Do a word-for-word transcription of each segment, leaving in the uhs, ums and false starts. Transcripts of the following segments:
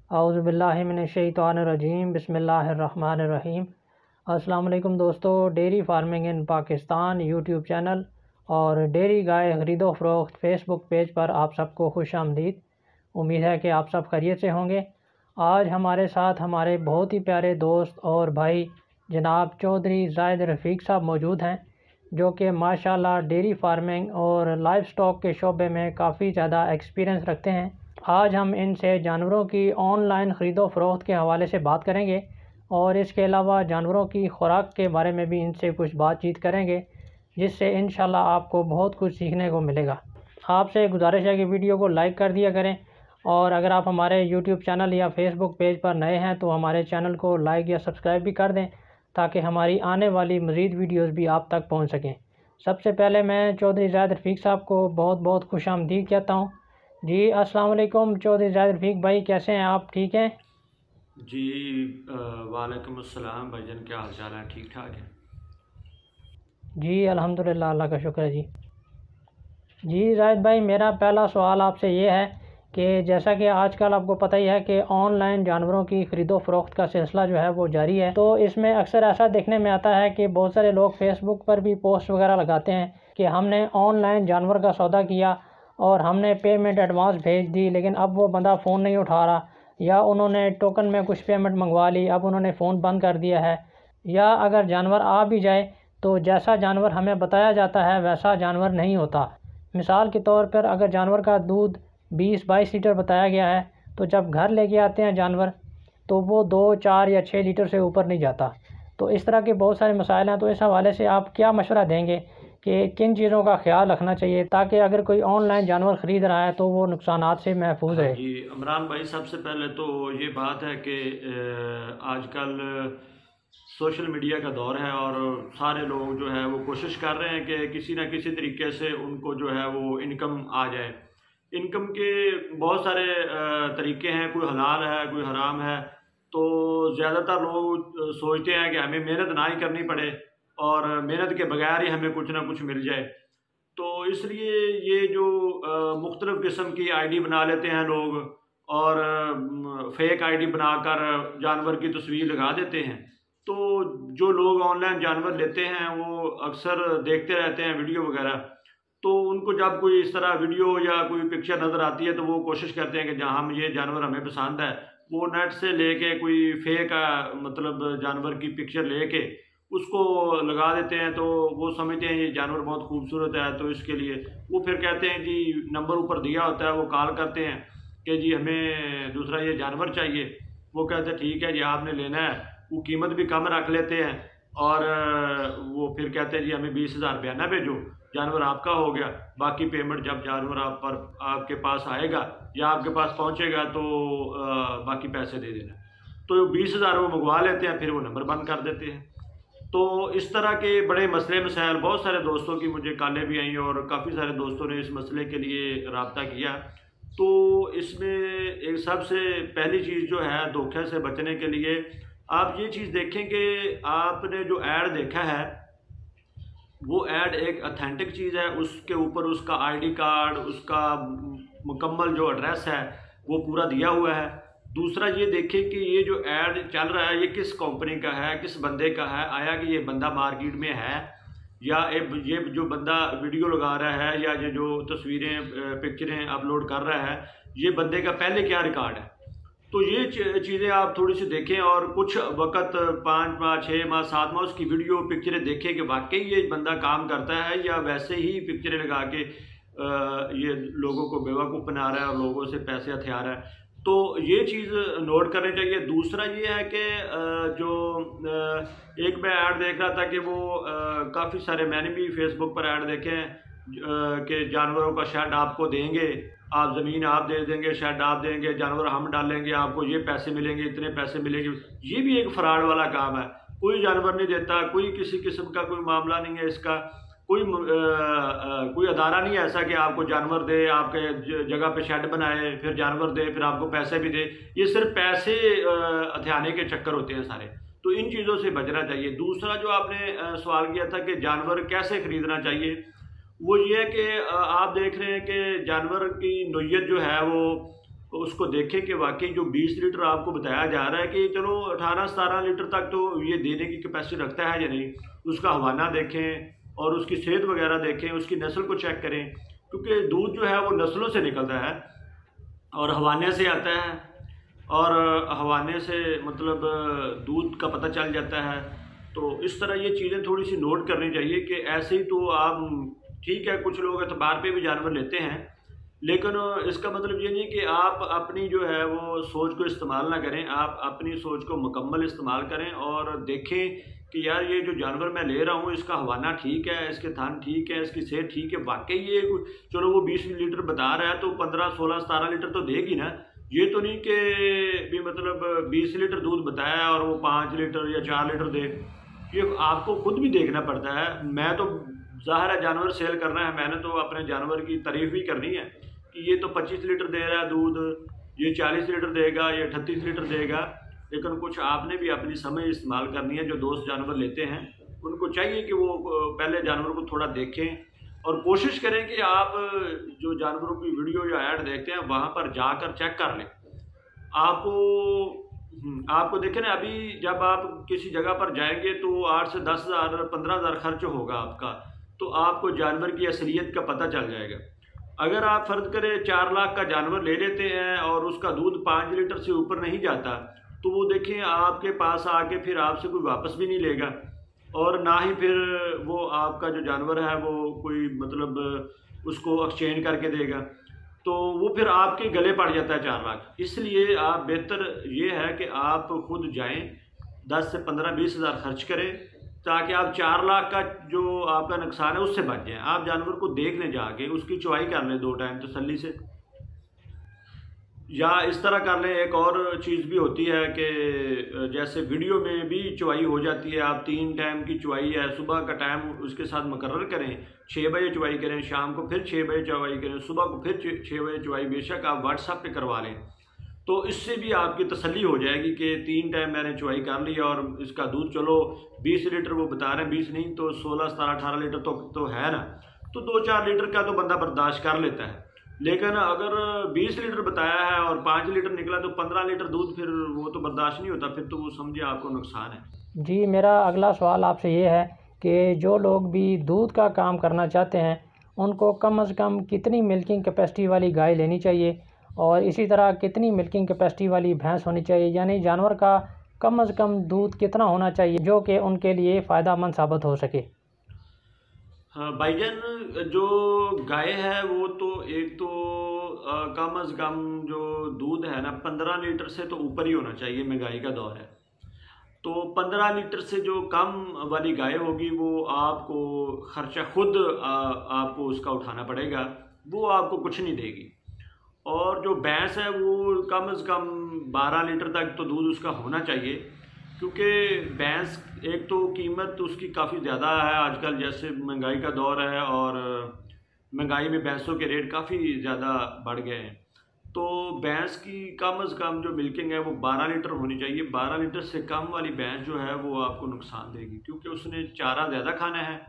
औज़ुबिल्लाहिमिनश्शैतानिर्रजीम बिस्मिल्लाहिर्रहमानिर्रहीम। अस्सलाम वालेकुम दोस्तों, dairy farming in Pakistan YouTube channel और डेयरी गाय ख़रीदो फ़रोख्त फेसबुक पेज पर आप सबको खुश आमदीद। उम्मीद है कि आप सब खैरियत से होंगे। आज हमारे साथ हमारे बहुत ही प्यारे दोस्त और भाई जनाब चौधरी ज़ाहिद रफ़ीक साहब मौजूद हैं, जो कि माशाल्लाह डेयरी फार्मिंग और लाइव स्टॉक के शोबे में काफ़ी ज़्यादा एक्सपीरियंस रखते हैं। आज हम इनसे जानवरों की ऑनलाइन ख़रीदो फ़रोख्त के हवाले से बात करेंगे और इसके अलावा जानवरों की खुराक के बारे में भी इनसे कुछ बातचीत करेंगे, जिससे इंशाल्लाह आपको बहुत कुछ सीखने को मिलेगा। आपसे गुजारिश है कि वीडियो को लाइक कर दिया करें और अगर आप हमारे यूट्यूब चैनल या फेसबुक पेज पर नए हैं तो हमारे चैनल को लाइक या सब्सक्राइब भी कर दें, ताकि हमारी आने वाली मज़ीद वीडियोज़ भी आप तक पहुँच सकें। सबसे पहले मैं चौधरी ज़ाहिद रफ़ीक साहब को बहुत बहुत खुश आमदीद कहता हूँ। जी अस्सलाम वालेकुम चौधरी ज़ाहिद रफ़ीक भाई, कैसे हैं आप? ठीक हैं जी? वालेकुम अस्सलाम भाईजान, क्या हाल चाल है? ठीक ठाक है जी, अल्हम्दुलिल्लाह, अल्लाह का शुक्र है जी। जी ज़ाहिद भाई, मेरा पहला सवाल आपसे ये है कि जैसा कि आजकल आपको पता ही है कि ऑनलाइन जानवरों की ख़रीदो फ़रोख्त का सिलसिला जो है वो जारी है, तो इसमें अक्सर ऐसा देखने में आता है कि बहुत सारे लोग फेसबुक पर भी पोस्ट वगैरह लगाते हैं कि हमने ऑनलाइन जानवर का सौदा किया और हमने पेमेंट एडवांस भेज दी, लेकिन अब वो बंदा फ़ोन नहीं उठा रहा, या उन्होंने टोकन में कुछ पेमेंट मंगवा ली, अब उन्होंने फ़ोन बंद कर दिया है, या अगर जानवर आ भी जाए तो जैसा जानवर हमें बताया जाता है वैसा जानवर नहीं होता। मिसाल के तौर पर अगर जानवर का दूध बीस बाईस लीटर बताया गया है, तो जब घर लेके आते हैं जानवर तो वो दो चार या छः लीटर से ऊपर नहीं जाता। तो इस तरह के बहुत सारे मसाइल हैं। तो इस हवाले से आप क्या मशवरा देंगे कि किन चीज़ों का ख्याल रखना चाहिए ताकि अगर कोई ऑनलाइन जानवर ख़रीद रहा है तो वो नुकसानात से महफूज रहे? जी इमरान भाई, सबसे पहले तो ये बात है कि आजकल सोशल मीडिया का दौर है और सारे लोग जो है वो कोशिश कर रहे हैं कि किसी न किसी तरीके से उनको जो है वो इनकम आ जाए। इनकम के बहुत सारे तरीके हैं, कोई हलाल है कोई हराम है। तो ज़्यादातर लोग सोचते हैं कि हमें मेहनत ना ही करनी पड़े और मेहनत के बगैर ही हमें कुछ ना कुछ मिल जाए। तो इसलिए ये जो मुख्तलिफ़ किस्म की आईडी बना लेते हैं लोग और फेक आईडी बनाकर जानवर की तस्वीर लगा देते हैं। तो जो लोग ऑनलाइन जानवर लेते हैं वो अक्सर देखते रहते हैं वीडियो वगैरह, तो उनको जब कोई इस तरह वीडियो या कोई पिक्चर नज़र आती है तो वो कोशिश करते हैं कि जहाँ हम ये जानवर हमें पसंद है, वो नेट से लेके कोई फेक मतलब जानवर की पिक्चर लेके उसको लगा देते हैं। तो वो समझते हैं ये जानवर बहुत खूबसूरत है, तो इसके लिए वो फिर कहते हैं जी, नंबर ऊपर दिया होता है, वो कॉल करते हैं कि जी हमें दूसरा ये जानवर चाहिए। वो कहते हैं ठीक है जी, आपने लेना है। वो कीमत भी कम रख लेते हैं और वो फिर कहते हैं जी हमें बीस हज़ार रुपया ना भेजो, जानवर आपका हो गया, बाकी पेमेंट जब जानवर आप पर आपके पास आएगा या आपके पास पहुंचेगा तो आ, बाकी पैसे दे देना। तो बीस हज़ार वो मंगवा लेते हैं, फिर वो नंबर बंद कर देते हैं। तो इस तरह के बड़े मसले मसाइल, बहुत सारे दोस्तों की मुझे कॉलें भी आई और काफ़ी सारे दोस्तों ने इस मसले के लिए रब्ता किया। तो इसमें एक सबसे पहली चीज़ जो है धोखे से बचने के लिए आप ये चीज़ देखें कि आपने जो ऐड देखा है वो ऐड एक ऑथेंटिक चीज़ है, उसके ऊपर उसका आईडी कार्ड, उसका मुकम्मल जो एड्रेस है वो पूरा दिया हुआ है। दूसरा ये देखें कि ये जो ऐड चल रहा है ये किस कंपनी का है, किस बंदे का है, आया कि ये बंदा मार्केट में है, या ये जो बंदा वीडियो लगा रहा है या ये जो तस्वीरें पिक्चरें अपलोड कर रहा है, ये बंदे का पहले क्या रिकॉर्ड है। तो ये चीज़ें आप थोड़ी सी देखें और कुछ वक्त पाँच माह छः माह सात माह उसकी वीडियो पिक्चरें देखें कि वाकई ये बंदा काम करता है या वैसे ही पिक्चरें लगा के ये लोगों को बेवकूफ़ बना रहा है और लोगों से पैसे हथिया रहा है। तो ये चीज़ नोट करनी चाहिए। दूसरा ये है कि जो एक मैं ऐड देख रहा था कि वो काफ़ी सारे, मैंने भी फेसबुक पर ऐड देखे हैं कि जानवरों का शेड आपको देंगे, आप ज़मीन आप दे देंगे, शेड आप देंगे, जानवर हम डालेंगे, आपको ये पैसे मिलेंगे, इतने पैसे मिलेंगे। ये भी एक फ्रॉड वाला काम है। कोई जानवर नहीं देता, कोई किसी किस्म का कोई मामला नहीं है इसका, कोई आ, आ, कोई अदारा नहीं है ऐसा कि आपको जानवर दे, आपके जगह पे शेड बनाए, फिर जानवर दे, फिर आपको पैसे भी दे। ये सिर्फ पैसे हथियाने के चक्कर होते हैं सारे। तो इन चीज़ों से बचना चाहिए। दूसरा जो आपने सवाल किया था कि जानवर कैसे ख़रीदना चाहिए, वो ये है कि आप देख रहे हैं कि जानवर की नोयत जो है वो तो उसको देखें कि वाकई जो बीस लीटर आपको बताया जा रहा है कि चलो अठारह सतारह लीटर तक तो ये देने की कैपेसिटी रखता है या नहीं, उसका हवाना देखें और उसकी सेहत वगैरह देखें, उसकी नस्ल को चेक करें, क्योंकि दूध जो है वो नस्लों से निकलता है और हवाने से आता है, और हवाने से मतलब दूध का पता चल जाता है। तो इस तरह ये चीज़ें थोड़ी सी नोट करनी चाहिए कि ऐसे ही तो आप ठीक है कुछ लोग एतबार पे भी जानवर लेते हैं, लेकिन इसका मतलब ये नहीं कि आप अपनी जो है वो सोच को इस्तेमाल ना करें, आप अपनी सोच को मुकम्मल इस्तेमाल करें और देखें कि यार ये जो जानवर मैं ले रहा हूँ इसका हवाना ठीक है, इसके थान ठीक है, इसकी सेहत ठीक है, वाकई ये चलो वो बीस लीटर बता रहा है तो पंद्रह सोलह सतारह लीटर तो देगी ना। ये तो नहीं कि भी मतलब बीस लीटर दूध बताया और वो पाँच लीटर या चार लीटर दे, ये आपको खुद भी देखना पड़ता है। मैं तो ज़ाहिर है जानवर सेल करना है, मैंने तो अपने जानवर की तारीफ़ भी करनी है कि ये तो पच्चीस लीटर दे रहा है दूध, ये चालीस लीटर देगा, ये अठतीस लीटर देगा, लेकिन कुछ आपने भी अपनी समझ इस्तेमाल करनी है। जो दोस्त जानवर लेते हैं उनको चाहिए कि वो पहले जानवर को थोड़ा देखें और कोशिश करें कि आप जो जानवरों की वीडियो या ऐड देखते हैं वहाँ पर जाकर चेक कर लें। आपको आपको देखें ना, अभी जब आप किसी जगह पर जाएंगे तो आठ से दस हज़ार पंद्रह हज़ार खर्च होगा आपका, तो आपको जानवर की असलियत का पता चल जाएगा। अगर आप फ़र्ज करें चार लाख का जानवर ले लेते हैं और उसका दूध पाँच लीटर से ऊपर नहीं जाता, तो वो देखें आपके पास आके फिर आपसे कोई वापस भी नहीं लेगा और ना ही फिर वो आपका जो जानवर है वो कोई मतलब उसको एक्सचेंज करके देगा, तो वो फिर आपके गले पड़ जाता है चार लाख। इसलिए आप बेहतर ये है कि आप खुद जाएं, दस से पंद्रह बीस हज़ार खर्च करें ताकि आप चार लाख का जो आपका नुकसान है उससे बच जाएं। आप जानवर को देख लें, जाके उसकी चुवाई कर लें दो टाइम तसल्ली से, या इस तरह कर लें। एक और चीज़ भी होती है कि जैसे वीडियो में भी चुवाई हो जाती है, आप तीन टाइम की चुवाई है, सुबह का टाइम उसके साथ मुकर्रर करें, छः बजे चुवाई करें, शाम को फिर छः बजे चुवाई करें, सुबह को फिर छः बजे चुवाई, बेशक आप व्हाट्सएप पे करवा लें, तो इससे भी आपकी तसल्ली हो जाएगी कि तीन टाइम मैंने चुवाई कर ली और इसका दूध चलो बीस लीटर वो बता रहे हैं, बीस नहीं तो सोलह सतारह अठारह लीटर तो तो है ना, तो दो चार लीटर का तो बंदा बर्दाश्त कर लेता है। लेकिन अगर बीस लीटर बताया है और पाँच लीटर निकला तो पंद्रह लीटर दूध फिर वो तो बर्दाश्त नहीं होता, फिर तो वो समझिए आपको नुकसान है। जी, मेरा अगला सवाल आपसे ये है कि जो लोग भी दूध का काम करना चाहते हैं उनको कम अज़ कम कितनी मिल्किंग कैपेसिटी वाली गाय लेनी चाहिए और इसी तरह कितनी मिल्किंग कैपेसिटी वाली भैंस होनी चाहिए, यानी जानवर का कम अज़ कम दूध कितना होना चाहिए जो कि उनके लिए फ़ायदेमंद साबित हो सके। हाँ भाईजान, जो गाय है वो तो एक तो आ, कम अज़ कम जो दूध है ना पंद्रह लीटर से तो ऊपर ही होना चाहिए, महंगाई का दौर है, तो पंद्रह लीटर से जो कम वाली गाय होगी वो आपको खर्चा खुद आ, आपको उसका उठाना पड़ेगा, वो आपको कुछ नहीं देगी। और जो भैंस है वो कम अज़ कम बारह लीटर तक तो दूध उसका होना चाहिए, क्योंकि भैंस एक तो कीमत उसकी काफ़ी ज़्यादा है आजकल, जैसे महंगाई का दौर है और महंगाई में भैंसों के रेट काफ़ी ज़्यादा बढ़ गए हैं, तो भैंस की कम अज़ कम जो मिल्किंग है वो बारह लीटर होनी चाहिए। बारह लीटर से कम वाली भैंस जो है वो आपको नुकसान देगी, क्योंकि उसने चारा ज़्यादा खाना है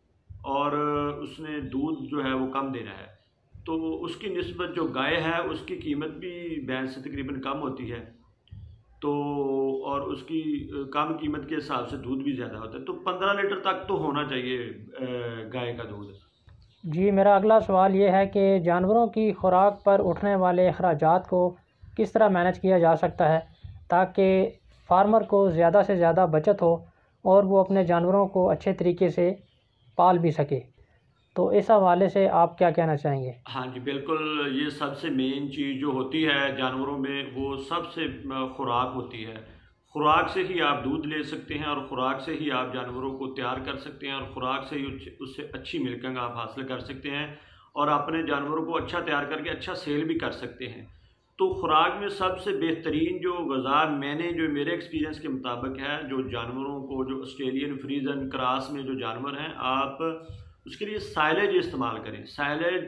और उसने दूध जो है वो कम देना है, तो उसकी निस्बत जो गाय है उसकी कीमत भी भैंस से तकरीबन कम होती है, तो और उसकी कम कीमत के हिसाब से दूध भी ज़्यादा होता है, तो पंद्रह लीटर तक तो होना चाहिए गाय का दूध। जी, मेरा अगला सवाल ये है कि जानवरों की खुराक पर उठने वाले अखराजात को किस तरह मैनेज किया जा सकता है ताकि फार्मर को ज़्यादा से ज़्यादा बचत हो और वो अपने जानवरों को अच्छे तरीके से पाल भी सके, तो इस हवाले से आप क्या कहना चाहेंगे? हाँ जी बिल्कुल, ये सबसे मेन चीज़ जो होती है जानवरों में वो सबसे खुराक होती है। खुराक से ही आप दूध ले सकते हैं और ख़ुराक से ही आप जानवरों को तैयार कर सकते हैं और ख़ुराक से ही उससे अच्छी मिल्किंग आप हासिल कर सकते हैं और अपने जानवरों को अच्छा तैयार करके अच्छा सेल भी कर सकते हैं। तो ख़ुराक में सबसे बेहतरीन जो ग़िज़ा मैंने जो मेरे एक्सपीरियंस के मुताबिक है, जो जानवरों को जो ऑस्ट्रेलियन फ्रीजन क्रॉस में जो जानवर हैं आप उसके लिए साइलेज इस्तेमाल करें। साइलेज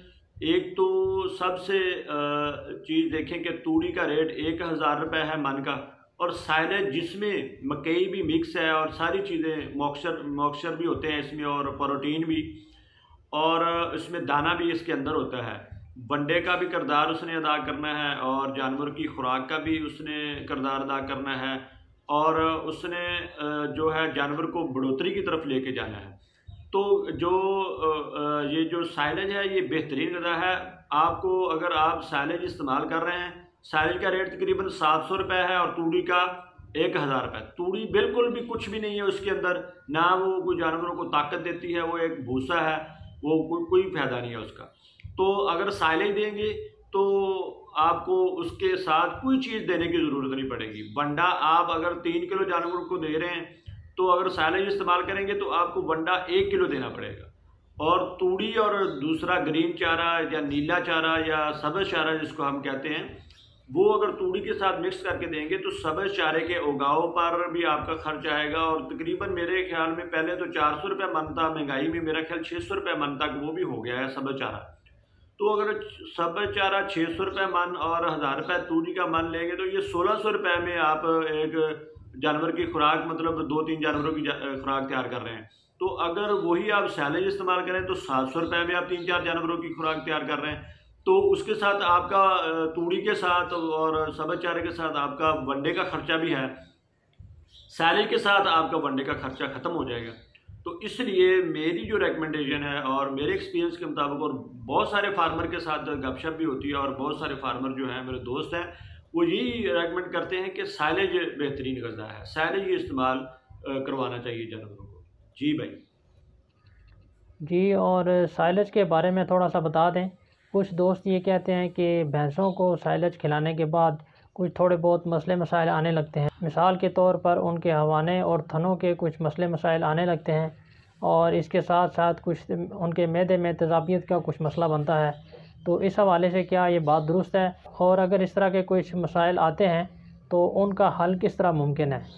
एक तो सबसे चीज़ देखें कि तूड़ी का रेट एक हज़ार रुपये है मन का, और साइलेज जिसमें मकई भी मिक्स है और सारी चीज़ें मॉक्सचर मॉक्सचर भी होते हैं इसमें और प्रोटीन भी, और इसमें दाना भी इसके अंदर होता है, वनडे का भी किरदार उसने अदा करना है और जानवर की खुराक का भी उसने किरदार अदा करना है और उसने जो है जानवर को बढ़ोतरी की तरफ लेके जाना है। तो जो ये जो साइलेज है ये बेहतरीन गज़ा है। आपको अगर आप साइलेज इस्तेमाल कर रहे हैं, साइलेज का रेट तकरीबन सात सौ रुपये है और तूड़ी का एक हज़ार रुपये। तूड़ी बिल्कुल भी कुछ भी नहीं है उसके अंदर, ना वो कोई जानवरों को ताकत देती है, वो एक भूसा है, वो कोई कोई फ़ायदा नहीं है उसका। तो अगर साइलेज देंगे तो आपको उसके साथ कोई चीज़ देने की ज़रूरत नहीं पड़ेगी। बंडा आप अगर तीन किलो जानवरों को दे रहे हैं तो अगर साइलेज इस्तेमाल करेंगे तो आपको बंडा एक किलो देना पड़ेगा। और तूड़ी और दूसरा ग्रीन चारा या नीला चारा या सब्ज़ चारा जिसको हम कहते हैं, वो अगर तूड़ी के साथ मिक्स करके देंगे तो सब्ज़ चारे के उगाव पर भी आपका खर्च आएगा। और तकरीबन मेरे ख्याल में पहले तो चार सौ रुपये मन था, महंगाई में मेरा ख्याल छः सौ रुपये मन तक वो भी हो गया है सब्ज़ चारा। तो अगर सब्ज़ चारा छः सौ रुपये मन और हज़ार रुपये तूड़ी का मन लेंगे तो ये सोलह सौ रुपये में आप एक जानवर की खुराक, मतलब दो तीन जानवरों की खुराक तैयार कर रहे हैं। तो अगर वही आप साइलेज इस्तेमाल करें तो सात सौ रुपये में आप तीन चार जानवरों की खुराक तैयार कर रहे हैं। तो उसके साथ आपका तूड़ी के साथ और सब्ज़ चारे के साथ आपका वनडे का खर्चा भी है, साइलेज के साथ आपका वनडे का खर्चा ख़त्म हो जाएगा। तो इसलिए मेरी जो रेकमेंडेशन है और मेरे एक्सपीरियंस के मुताबिक, और बहुत सारे फार्मर के साथ गपशप भी होती है और बहुत सारे फार्मर जो हैं मेरे दोस्त हैं, वो यही रेकमेंड करते हैं कि साइलेज बेहतरीन गज़ा है, साइलेज ही इस्तेमाल करवाना चाहिए जानवरों को। जी भाई जी, और साइलेज के बारे में थोड़ा सा बता दें। कुछ दोस्त ये कहते हैं कि भैंसों को साइलेज खिलाने के बाद कुछ थोड़े बहुत मसले मसाइल आने लगते हैं। मिसाल के तौर पर उनके हवाने और थनों के कुछ मसले मसाइल आने लगते हैं और इसके साथ साथ कुछ उनके मैदे में तेज़ाबियत का कुछ मसला बनता है। तो इस हवाले से क्या ये बात दुरुस्त है, और अगर इस तरह के कुछ मसाइल आते हैं तो उनका हल किस तरह मुमकिन है?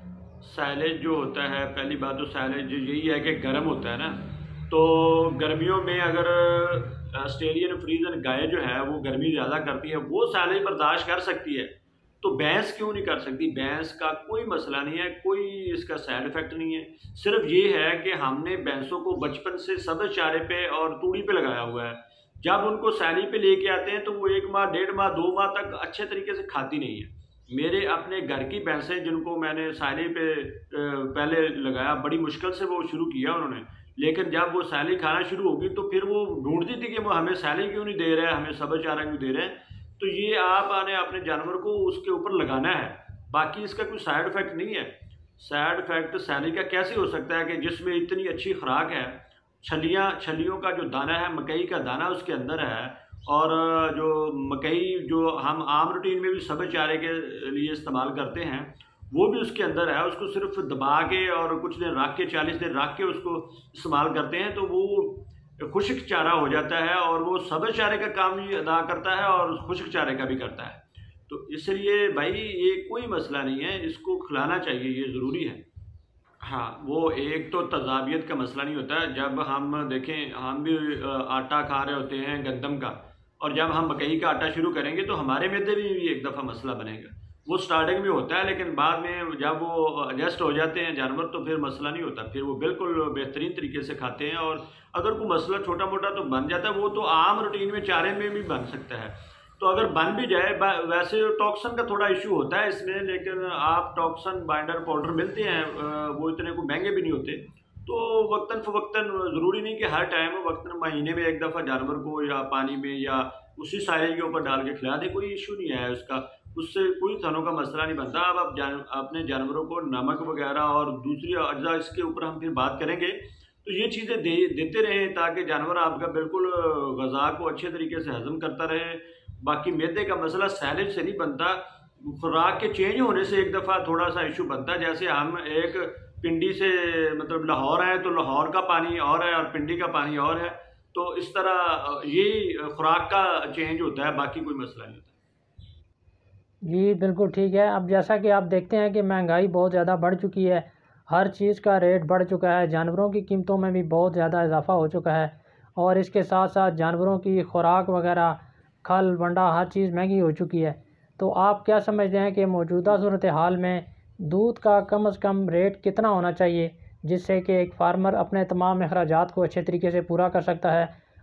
साइलेज जो होता है, पहली बात तो साइलेज यही है कि गर्म होता है ना, तो गर्मियों में अगर ऑस्ट्रेलियन फ्रीजन गाय जो है वो गर्मी ज़्यादा करती है, वो साइलेज बर्दाश्त कर सकती है, तो भैंस क्यों नहीं कर सकती? भैंस का कोई मसला नहीं है, कोई इसका साइड इफ़ेक्ट नहीं है। सिर्फ ये है कि हमने भैंसों को बचपन से सब्ज़ चारे पे और तूड़ी पे लगाया हुआ है। जब उनको सैली पे लेके आते हैं तो वो एक माह, डेढ़ माह, दो माह तक अच्छे तरीके से खाती नहीं है। मेरे अपने घर की भैंसें जिनको मैंने सैली पे पहले लगाया, बड़ी मुश्किल से वो शुरू किया उन्होंने, लेकिन जब वो सैली खाना शुरू होगी तो फिर वो ढूंढती थी कि वो हमें सैली क्यों नहीं दे रहे हैं, हमें सब्ज़ चारा क्यों दे रहे हैं। तो ये आपने अपने जानवर को उसके ऊपर लगाना है, बाकी इसका कोई साइड इफ़ेक्ट नहीं है। साइड इफ़ेक्ट सैली का कैसे हो सकता है कि जिसमें इतनी अच्छी खुराक है, छलियाँ छलियों का जो दाना है, मकई का दाना उसके अंदर है, और जो मकई जो हम आम रूटीन में भी सब्ज़ चारे के लिए इस्तेमाल करते हैं वो भी उसके अंदर है। उसको सिर्फ दबा के और कुछ दिन रख के, चालीस दिन रख के उसको इस्तेमाल करते हैं तो वो खुश्क चारा हो जाता है, और वो सब्ज़ चारे का काम भी अदा करता है और खुश्क चारे का भी करता है। तो इसलिए भाई ये कोई मसला नहीं है, इसको खिलाना चाहिए, ये ज़रूरी है। हाँ, वो एक तो तज़ाबियत का मसला नहीं होता है। जब हम देखें, हम भी आटा खा रहे होते हैं गंदम का, और जब हम मकई का आटा शुरू करेंगे तो हमारे मैदे में भी एक दफ़ा मसला बनेगा। वो स्टार्टिंग में होता है, लेकिन बाद में जब वो एडजस्ट हो जाते हैं जानवर तो फिर मसला नहीं होता, फिर वो बिल्कुल बेहतरीन तरीके से खाते हैं। और अगर कोई मसला छोटा मोटा तो बन जाता है, वो तो आम रूटीन में चारे में भी बन सकता है। तो अगर बन भी जाए, वैसे टॉक्सन का थोड़ा इशू होता है इसमें, लेकिन आप टॉक्सन बाइंडर पाउडर मिलते हैं, वो इतने को महंगे भी नहीं होते। तो वक्तन फ़वक्तन, ज़रूरी नहीं कि हर टाइम, वक्तन महीने में एक दफ़ा जानवर को या पानी में या उसी साइलेज के ऊपर डाल के खिला दें, कोई इशू नहीं है उसका, उससे कोई थनों का मसला नहीं बनता। अब आप जान अपने जानवरों को नमक वगैरह और दूसरी अज्जा, इसके ऊपर हम फिर बात करेंगे, तो ये चीज़ें दे देते रहें ताकि जानवर आपका बिल्कुल ग़ज़ा को अच्छे तरीके से हज़म करता रहे। बाकी मैदे का मसला साइलेज से नहीं बनता, खुराक के चेंज होने से एक दफ़ा थोड़ा सा इशू बनता है। जैसे हम एक पिंडी से, मतलब लाहौर है तो लाहौर का पानी और है और पिंडी का पानी और है, तो इस तरह ये खुराक का चेंज होता है, बाकी कोई मसला नहीं होता। जी बिल्कुल ठीक है। अब जैसा कि आप देखते हैं कि महंगाई बहुत ज़्यादा बढ़ चुकी है, हर चीज़ का रेट बढ़ चुका है, जानवरों की कीमतों में भी बहुत ज़्यादा इजाफ़ा हो चुका है, और इसके साथ साथ जानवरों की खुराक वगैरह, खल वंडा, हर चीज़ महंगी हो चुकी है। तो आप क्या समझते हैं कि मौजूदा सूरत हाल में दूध का कम अज़ कम रेट कितना होना चाहिए जिससे कि एक फार्मर अपने तमाम अखराजात को अच्छे तरीके से पूरा कर सकता है,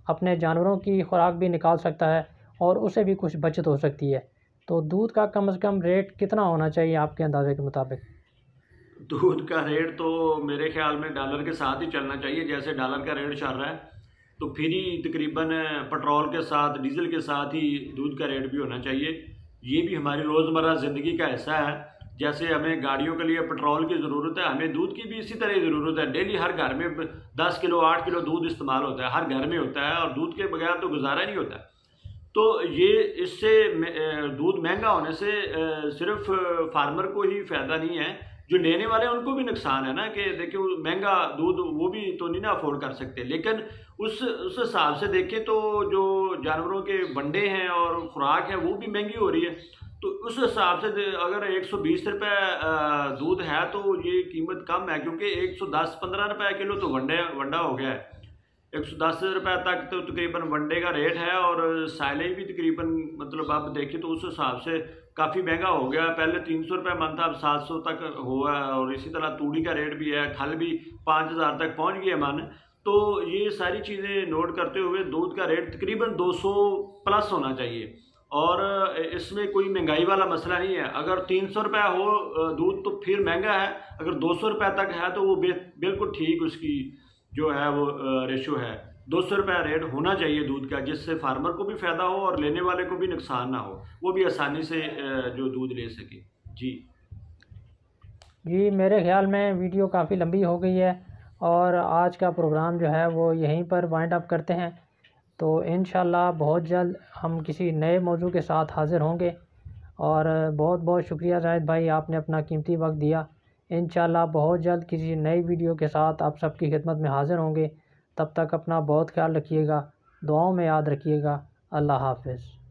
अपने जानवरों की खुराक भी निकाल सकता है और उसे भी कुछ बचत हो सकती है। तो दूध का कम से कम रेट कितना होना चाहिए आपके अंदाजे के मुताबिक? दूध का रेट तो मेरे ख्याल में डॉलर के साथ ही चलना चाहिए। जैसे डॉलर का रेट चल रहा है तो फिर ही तकरीबन पेट्रोल के साथ, डीजल के साथ ही दूध का रेट भी होना चाहिए। ये भी हमारी रोज़मर्रा ज़िंदगी का हिस्सा है। जैसे हमें गाड़ियों के लिए पेट्रोल की ज़रूरत है, हमें दूध की भी इसी तरह ज़रूरत है। डेली हर घर में दस किलो आठ किलो दूध इस्तेमाल होता है, हर घर में होता है, और दूध के बगैर तो गुजारा नहीं होता। तो ये इससे दूध महंगा होने से सिर्फ फार्मर को ही फ़ायदा नहीं है, जो लेने वाले हैं उनको भी नुकसान है ना, कि देखिए महंगा दूध वो भी तो नहीं ना अफोर्ड कर सकते। लेकिन उस उस हिसाब से देखें तो जो जानवरों के बंडे हैं और खुराक है वो भी महंगी हो रही है। तो उस हिसाब से अगर एक सौ बीस रुपये दूध है तो ये कीमत कम है, क्योंकि एक सौ दस पंद्रह रुपये किलो तो वंडे वंडा हो गया है। एक सौ दस रुपये तक तो तकरीबन वनडे का रेट है, और साइलेज भी तकरीबन मतलब आप देखें तो उस हिसाब से काफ़ी महंगा हो गया। पहले तीन सौ रुपये मन था, अब सात सौ तक हुआ है। और इसी तरह तूड़ी का रेट भी है, खल भी पाँच हज़ार तक पहुंच गया मन। तो ये सारी चीज़ें नोट करते हुए दूध का रेट तकरीबन दो सौ प्लस होना चाहिए, और इसमें कोई महंगाई वाला मसला नहीं है। अगर तीन सौ रुपये हो दूध तो फिर महंगा है, अगर दो सौ रुपये तक है तो वो बिल्कुल ठीक उसकी जो है वो रेशो है। दो सौ रुपये रेट होना चाहिए दूध का, जिससे फार्मर को भी फ़ायदा हो और लेने वाले को भी नुकसान ना हो, वो भी आसानी से जो दूध ले सके। जी जी मेरे ख्याल में वीडियो काफ़ी लंबी हो गई है, और आज का प्रोग्राम जो है वो यहीं पर वाइंड अप करते हैं। तो इंशाल्लाह बहुत जल्द हम किसी नए मौजू के साथ हाज़िर होंगे। और बहुत बहुत शुक्रिया जाहिद भाई, आपने अपना कीमती वक्त दिया। इंशाल्लाह बहुत जल्द किसी नई वीडियो के साथ आप सबकी खिदमत में हाज़िर होंगे। तब तक अपना बहुत ख्याल रखिएगा, दुआओं में याद रखिएगा। अल्लाह हाफ़िज़।